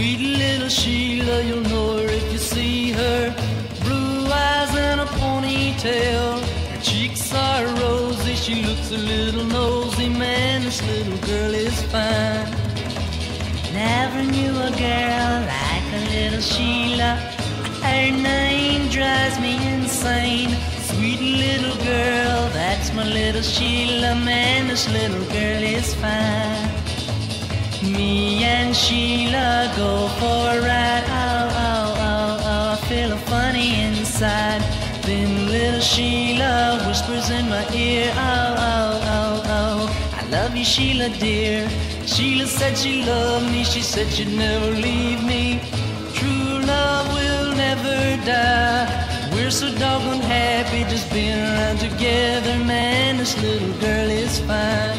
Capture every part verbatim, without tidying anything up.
Sweet little Sheila, you'll know her if you see her. Blue eyes and a ponytail, her cheeks are rosy, she looks a little nosy. Man, this little girl is fine. Never knew a girl like a little Sheila. Her name drives me insane. Sweet little girl, that's my little Sheila. Man, this little girl is fine. Me and Sheila go for a ride. Oh, oh, oh, oh, I feel a funny inside. Then little Sheila whispers in my ear. Oh, oh, oh, oh, I love you, Sheila, dear. Sheila said she loved me. She said she'd never leave me. True love will never die. We're so doggone happy just being around together. Man, this little girl is fine.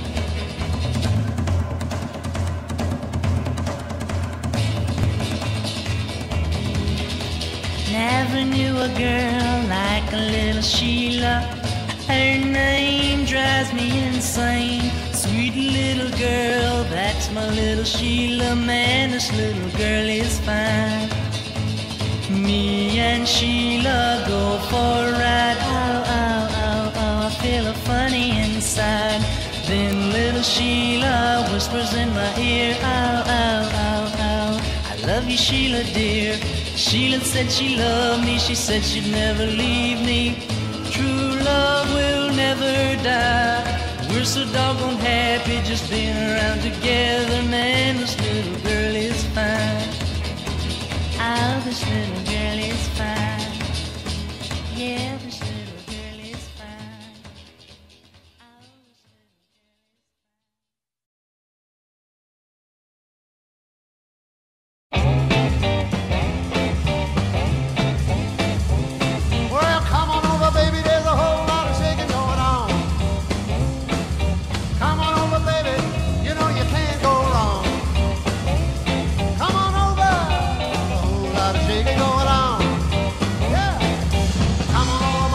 Never knew a girl like a little Sheila. Her name drives me insane. Sweet little girl, that's my little Sheila. Man, this little girl is fine. Me and Sheila go for a ride. Oh, oh, oh, oh, I feel a funny inside. Then little Sheila whispers in my ear. Oh, oh, oh, oh, I love you, Sheila, dear. Sheila said she loved me. She said she'd never leave me. True love will never die. We're so doggone happy just being around together. Man, this little girl is fine. Oh, this little girl is fine. Yeah, this little girl is fine. Oh, this little girl is fine. Well, come on over, baby. There's a whole lot of shaking going on. Come on over, baby. You know you can't go wrong. Come on over. A whole lot of shaking going on. Yeah. Come on over.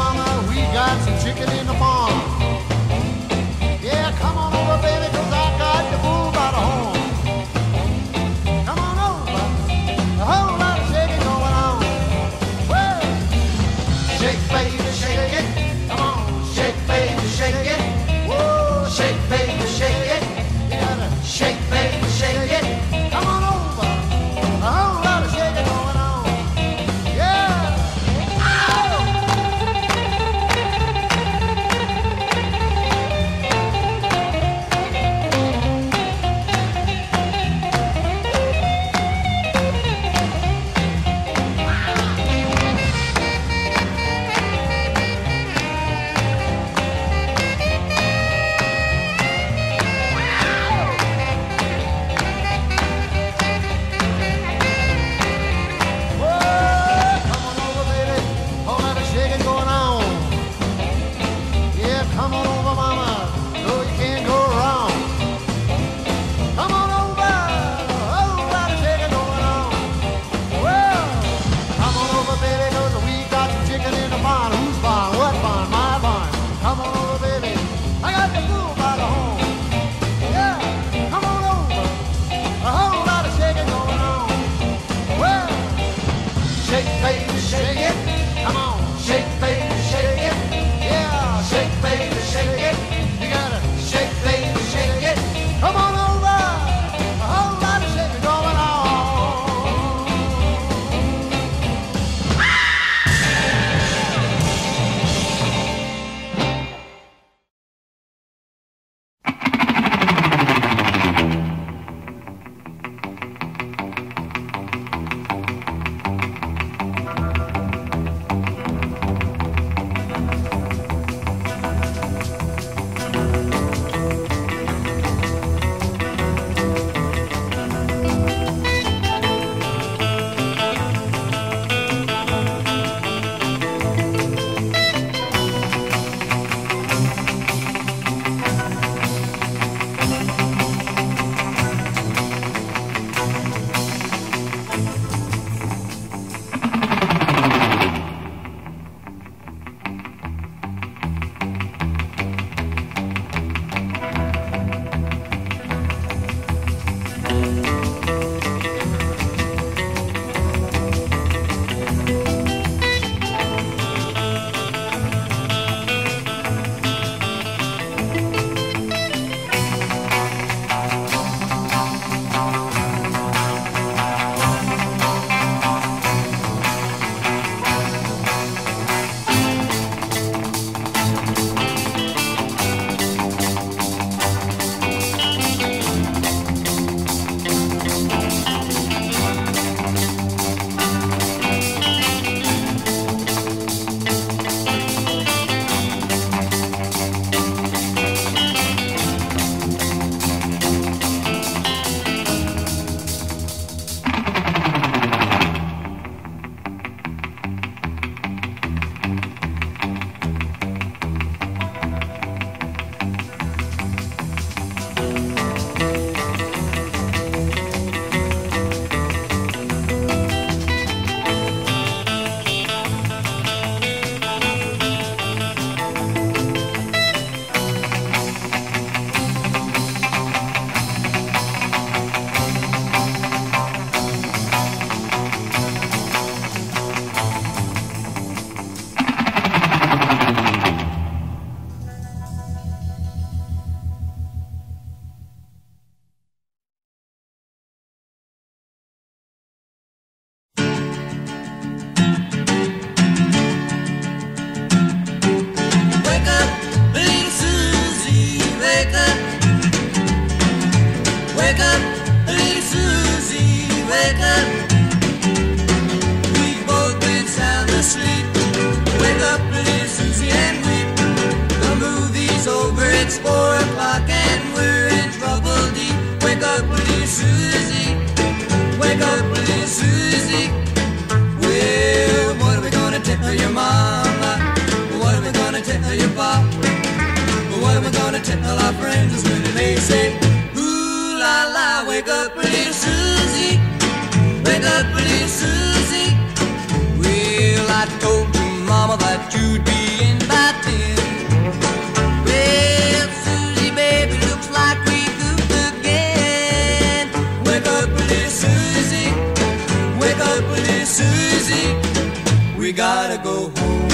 wake up, little Susie, wake up. We've both been sound asleep. Wake up, little Susie, and weep. The movie's over, it's four o'clock, and we're in trouble deep. Wake up, little Susie, wake up, little Susie. Well, what are we gonna tell your mama? What are we gonna tell your pop? What are we gonna tell our friends when they say, ooh la la, wake up, little Susie, wake up, little Susie. Well, I told your mama that you'd be in by ten. Well, Susie, baby, looks like we goofed again. Wake up, little Susie, wake up, little Susie. We gotta go home.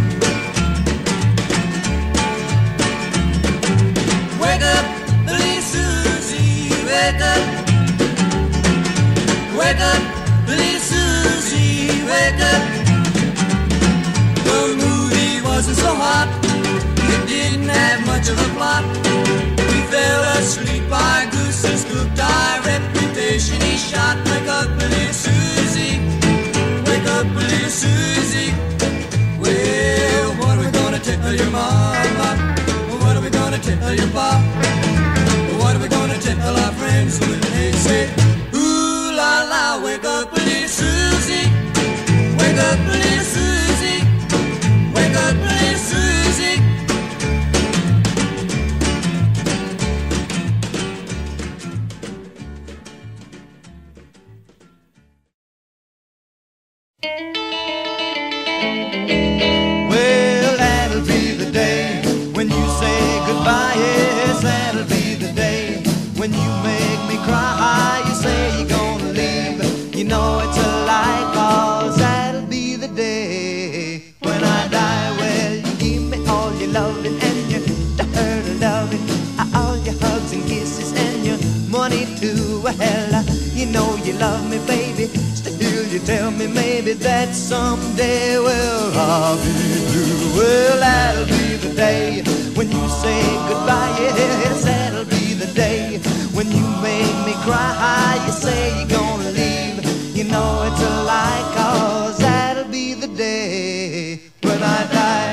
Wake up, little Susie, wake up. Wake up, little Susie, wake up. The movie wasn't so hot, it didn't have much of a plot. We fell asleep, our gooses cooked, our reputation he shot. Wake up, little Susie, wake up, little Susie. Well, what are we gonna tell your mama? What are we gonna tell your pop? What are we gonna tell our friends when they say, ooh la la, wake up, little Susie, wake up, little Susie, wake up, little Susie. Well, that'll be the day when you say goodbye. Yes, that'll be the day when you make me cry. You say you're gonna leave, you know it's a lie, 'cause that'll be the day when I die. Well, you give me all your loving and your dirt loving, all your hugs and kisses and your money too. Well, you know you love me, baby. Still you tell me maybe that someday, well, I'll be blue. Well, that'll be the day when you say goodbye. Yes, that'll be the day when you make me cry. You say you're gonna leave, you know it's a lie, 'cause that'll be the day when I die.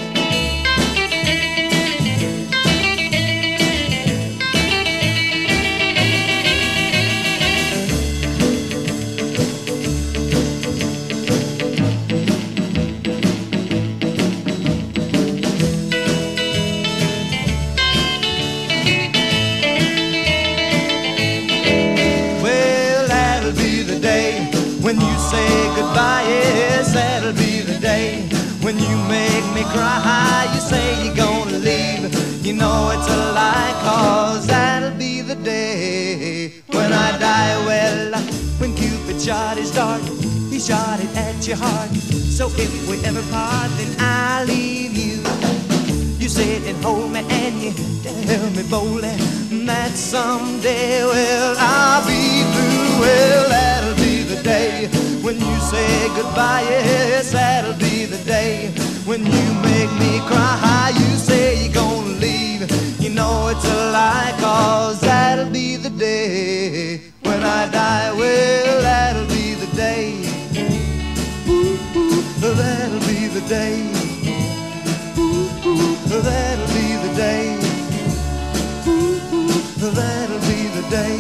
When you say goodbye, yes, that'll be the day when you make me cry. You say you're gonna leave, you know it's a lie, 'cause that'll be the day when I die. Well, when Cupid shot his dart, he shot it at your heart. So if we ever part, then I'll leave you. You sit and hold me and you tell me boldly that someday, well, I'll be blue. Well, that'll be the day when you say goodbye. Yes, that'll be the day when you make me cry. You say you're gonna leave, you know it's a lie, 'cause that'll be the day when I die. Well, that'll be the day. Ooh, ooh, that'll be the day. Ooh, ooh, that'll be the day. Ooh, ooh, that'll be the day.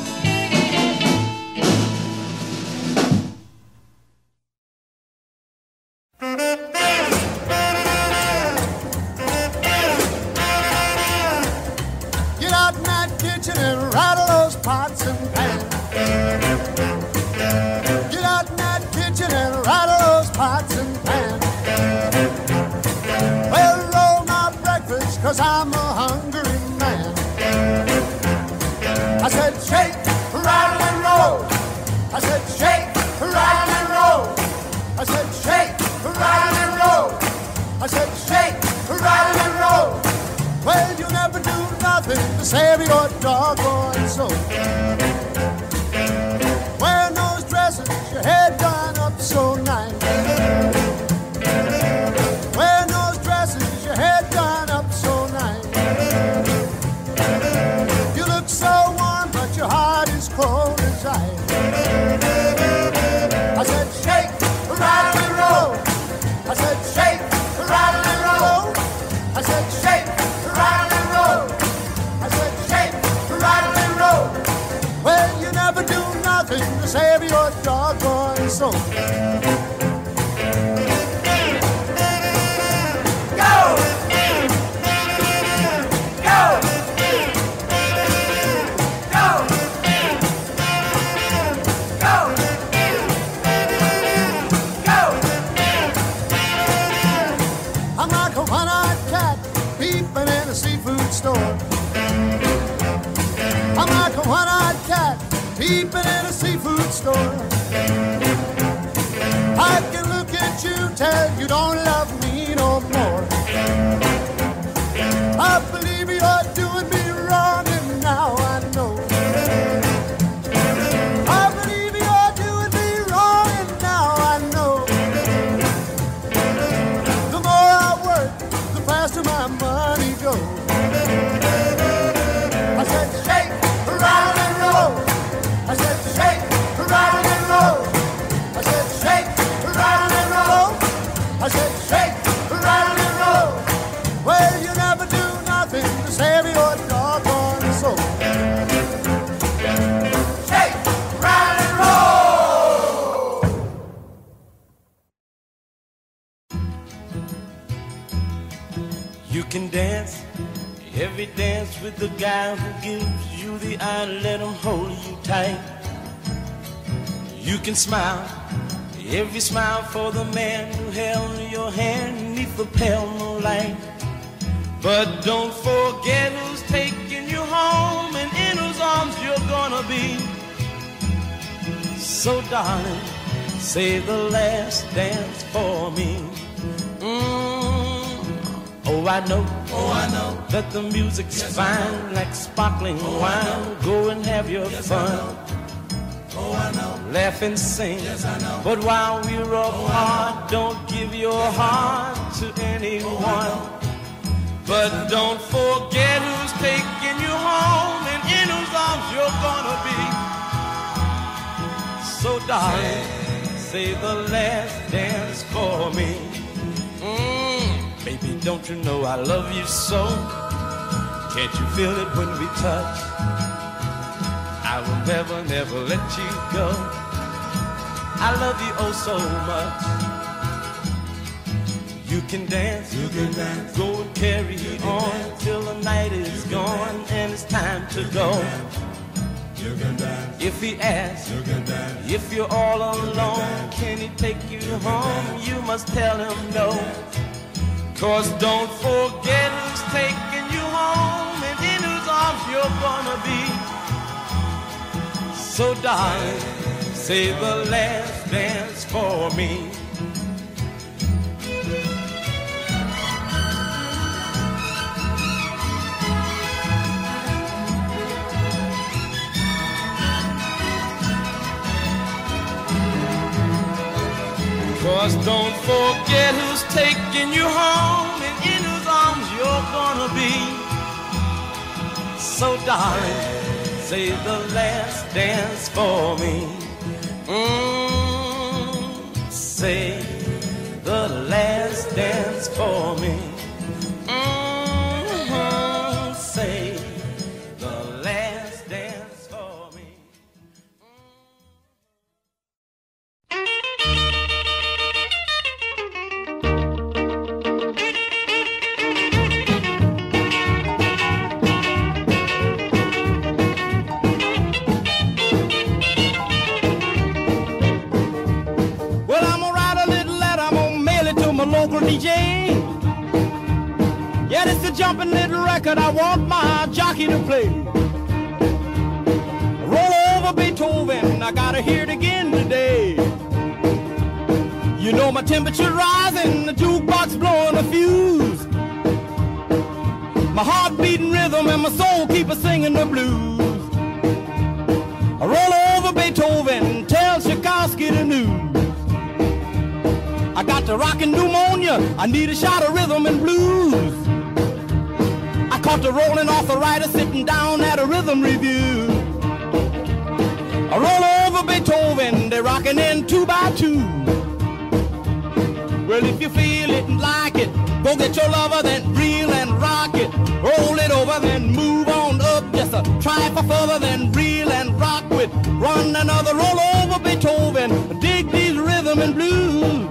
Get out in that kitchen and rattle those pots and pans. Get out in that kitchen and rattle those pots and pans. Well, roll my breakfast, 'cause I'm a hungry man. I said shake, rattle and roll. I said shake, rattle and roll. I said shake, rattle and roll. I said shake, rattle and roll. Well, you never do nothing to save your doggone soul. Wearing those dresses, your head done up so nice. Wearing those dresses, your head done up so nice. You look so warm, but your heart nothing to save your doggone soul. Go! Go! Store. I'm like a one-eyed cat peeping in a seafood store. I can look at you, tell you don't love me no more. I believe you're doing me wrong, and now I know. I believe you're doing me wrong, and now I know. The more I work, the faster my money goes. I said shake, rattle and roll. I said shake, rattle and roll. I said shake, rattle and roll. I said shake, rattle and roll. Well, you never do nothing to save your doggone soul. Shake, rattle and roll. You can dance every dance with the guy who gives you the eye, let him hold you tight. You can smile, every smile for the man who held your hand neath the pale moonlight. But don't forget who's taking you home and in whose arms you're gonna be. So darling, say the last dance for me. Mm. Oh, I know, oh, I know that the music's yes, fine like sparkling oh, wine. Go and have your yes, fun. Oh, I know. Laugh and sing. Yes, I know. But while we're apart, oh, don't give your yes, heart to anyone. Oh, but don't forget who's taking you home and in whose arms you're gonna be. So darling, say the last dance for me. Mm. Baby, don't you know I love you so? Can't you feel it when we touch? I will never, never let you go. I love you oh so much. You can dance, you can dance. Go and carry on dance. Till the night is gone and it's time to go. You can dance. If he asks, you can dance. If you're all alone, can he take you you home? You must tell him no. Cause don't forget who's taking you home and in whose arms you're gonna be. So darling, say the last dance for me. Cause don't forget who's taking you home and in whose arms you're gonna be. So darling, say the last dance for me. Mm, say the last dance for me. Mm-hmm, say the last dance for me. Local D J. Yeah, this is a jumping little record I want my jockey to play. Roll over Beethoven, I gotta hear it again today. You know my temperature rising, the jukebox blowing a fuse. My heart beating rhythm and my soul keep a singing the blues. Roll over Beethoven, tell Tchaikovsky the news. I got the rockin' pneumonia, I need a shot of rhythm and blues. I caught the rolling arthritis sitting down at a rhythm review. I roll over Beethoven, they're rockin' in two by two. Well, if you feel it and like it, go get your lover, then reel and rock it. Roll it over, then move on up, just a try for further, then reel and rock with Ron one, another roll over Beethoven. Dig these rhythm and blues.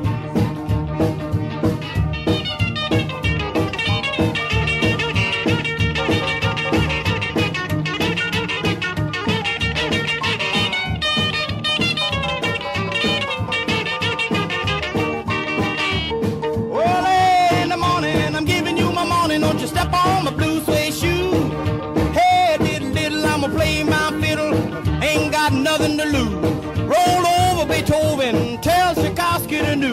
Well, in the morning, I'm giving you my morning. Don't you step on my blue suede shoe. Hey, diddle diddle, I'ma play my fiddle. Ain't got nothing to lose. Roll over Beethoven, tell Tchaikovsky to do.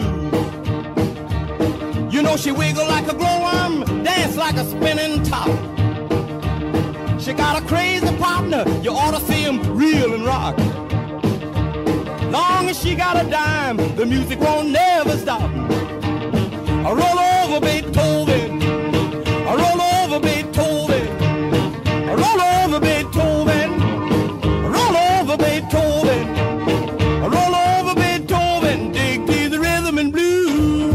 You know she wiggle like a glowworm, dance like a spinning top. She got a crazy partner, you ought to see him reel and rock. Long as she got a dime, the music won't never stop. I roll over Beethoven, I roll over Beethoven, I roll over Beethoven, I roll over Beethoven, I roll over Beethoven, dig to the rhythm and blues.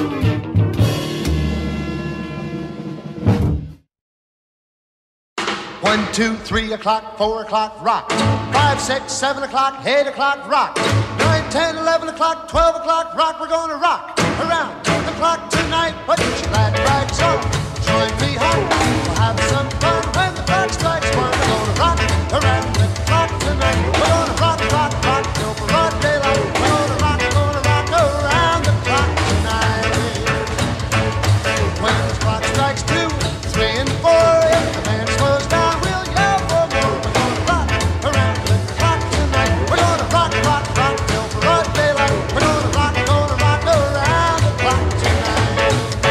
One, two, three o'clock, four o'clock, rock. Five, six, seven o'clock, eight o'clock, rock. Nine, ten, eleven o'clock, twelve o'clock, rock. We're gonna rock around the clock tonight. Put your glad rags on, join me home. We'll have some fun when the clock strikes one. We're gonna rock around the clock tonight. We're gonna rock, rock, rock till broad daylight. We're gonna rock, gonna rock around the clock tonight. When the clock strikes two, three, and four, if the band slows down, we'll yell for more. We're gonna rock around the clock tonight. We're gonna rock, rock, rock till broad daylight. We're gonna rock, gonna rock around the clock tonight.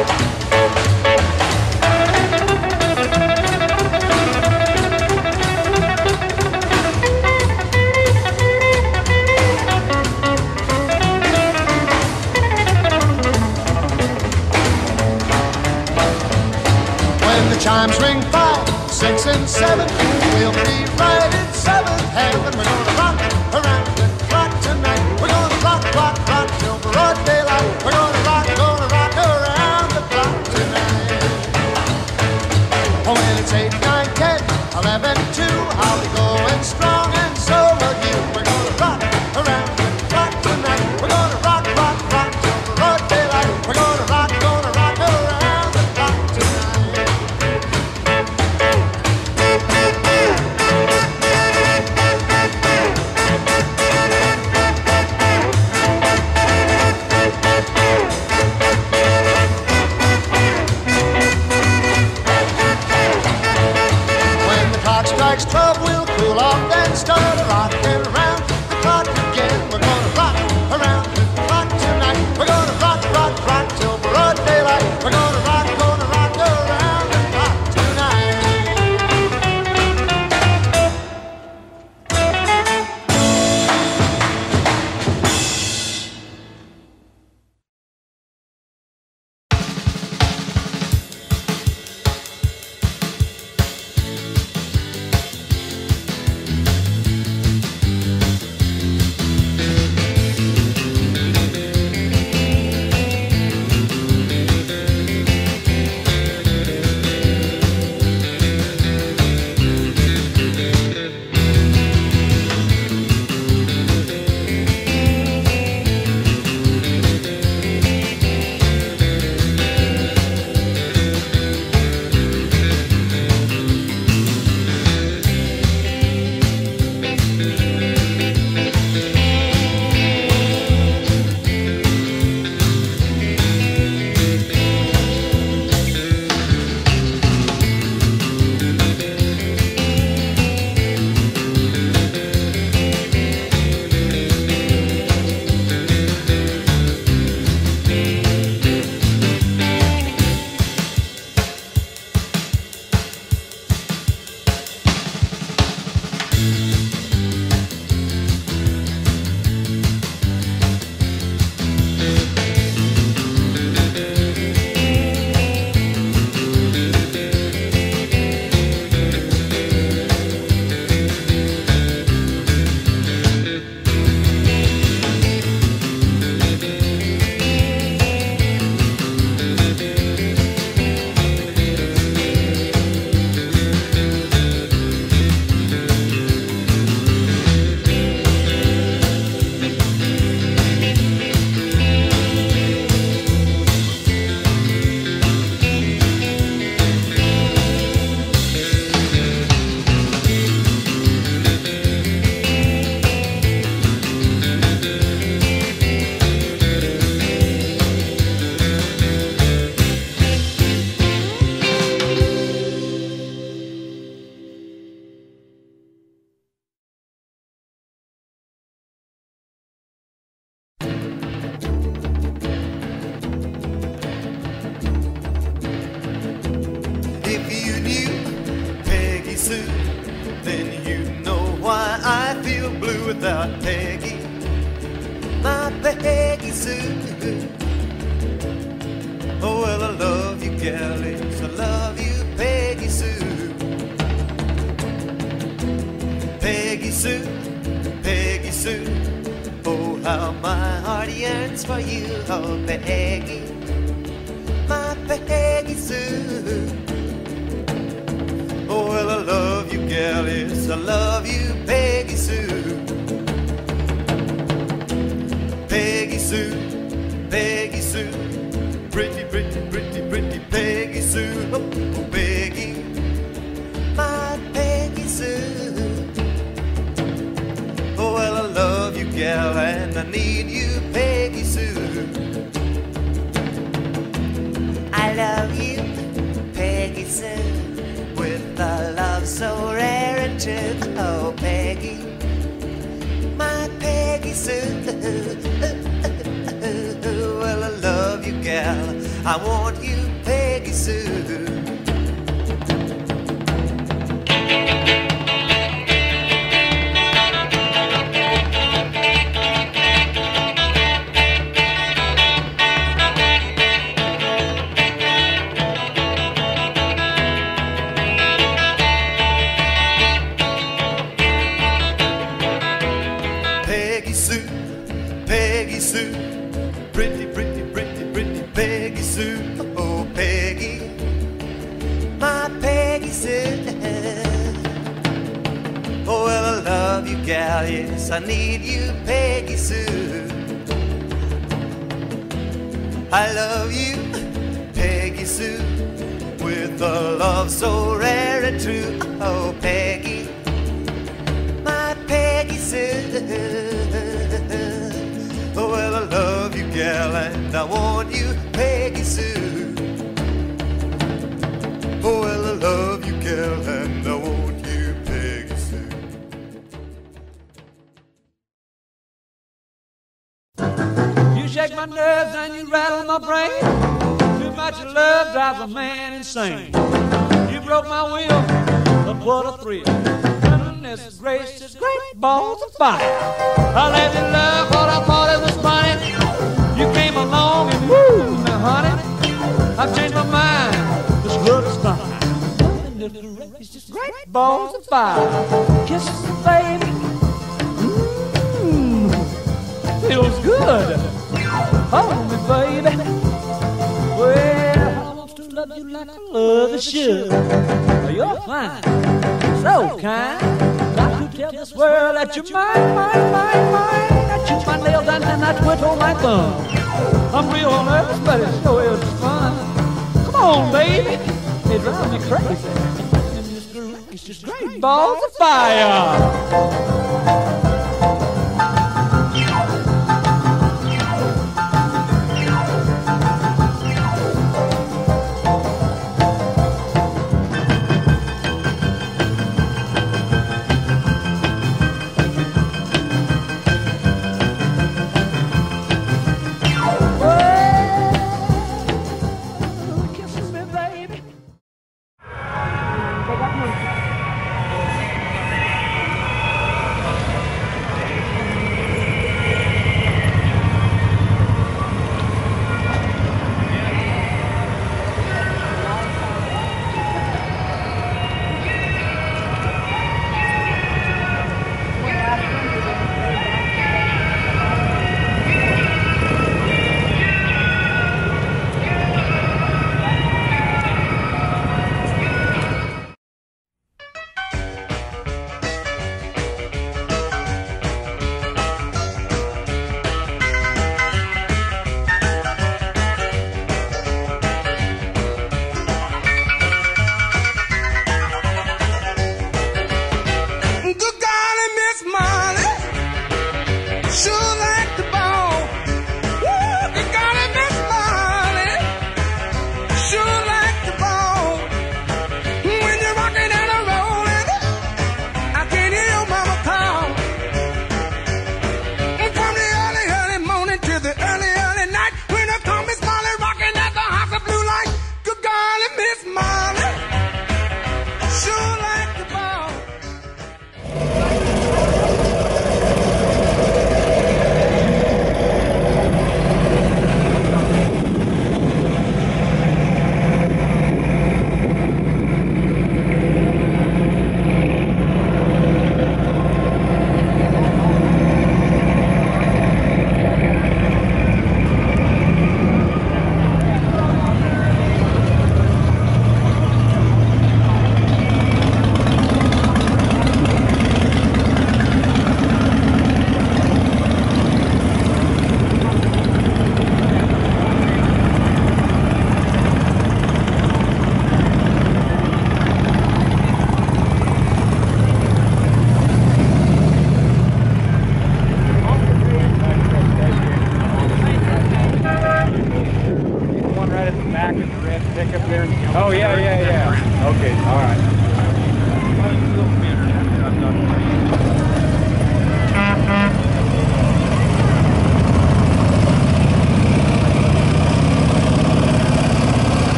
When the chimes ring five, six, and seven, we'll be right in seventh heaven. We're gonna rock around the clock tonight. We're gonna rock, rock, rock till broad daylight. We're gonna rock, gonna rock around the clock tonight. Oh, when it's eight, nine, ten, eleven, two, I'll be going strong, and so will you. We're gonna rock around the clock tonight. We're gonna rock, rock, rock till broad daylight. We're gonna rock, gonna rock around the clock tonight. When the clock strikes twelve, we'll cool off, then start rocking around the clock again. We're gonna rock around the clock tonight. We're gonna rock, rock, rock till broad daylight. We're gonna rock, gonna rock around the clock tonight. then you know why I feel blue without Peggy, my Peggy Sue. Oh, well, I love you, galleys, I love you, Peggy Sue. Peggy Sue, Peggy Sue, oh, how my heart yearns for you, oh, Peggy, my Peggy Sue. Oh, well, I love you, galleys, I love you, Peggy Sue. Peggy Sue, Peggy Sue, pretty, pretty, pretty, pretty Peggy Sue. Oh, oh, Peggy, my Peggy Sue. Oh, well, I love you, gal, and I need you, Peggy Sue. I love you, Peggy Sue, with a love so rare and true. Oh, Peggy, my Peggy Sue. Well, I love you, gal, I want you, Peggy Sue. Peggy Sue, Peggy Sue, pretty, pretty, pretty, pretty Peggy Sue. Oh, Peggy, my Peggy Sue. Oh, well, I love you, gal, yes, I need you, Peggy Sue. I love you, Peggy Sue, with a love so rare and true. Oh, Peggy, my Peggy Sue. Oh, well, I love you, gal, and I want you, Peggy Sue. Oh, well, I love you, gal, and I want you, Peggy Sue. You shake my nerves and you rattle my brain. Too much love drives a man insane. You broke my will, but what a thrill. Goodness gracious, great balls of fire. I let you love what I thought it was funny. You came along and woo me, honey. I've changed my mind, this love is fine. Goodness gracious, great balls of fire. Kisses, baby, mmm, feels good. Hold me, baby. Well, I want to love you like I love you should. You're fine, so kind. Got to tell this world that you're mine, mine, mine, mine. I chew my nails down and I twiddle my thumb. I'm real nervous, but it sure is fun. Come on, baby, it drives me crazy. It's just great balls of fire.